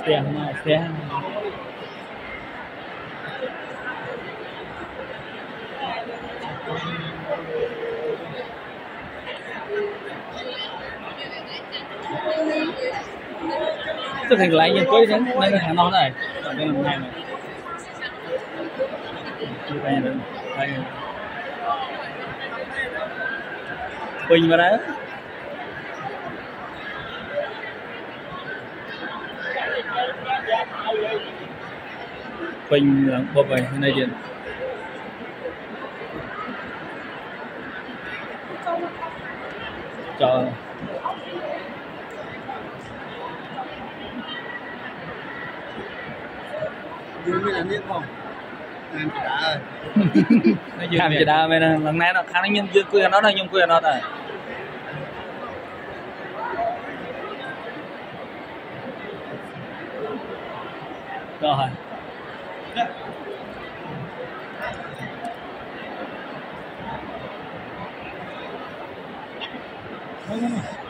xe tôi thành lại nhân quấy đến nên hàng non này ở đây làm này bình vào đấy bình bột vậy này điện cho dương mới là niết không làm chị đã ơi làm chị đã vậy lần này nó khá nhân dương quyền nó là nhung quyền nó rồi rồi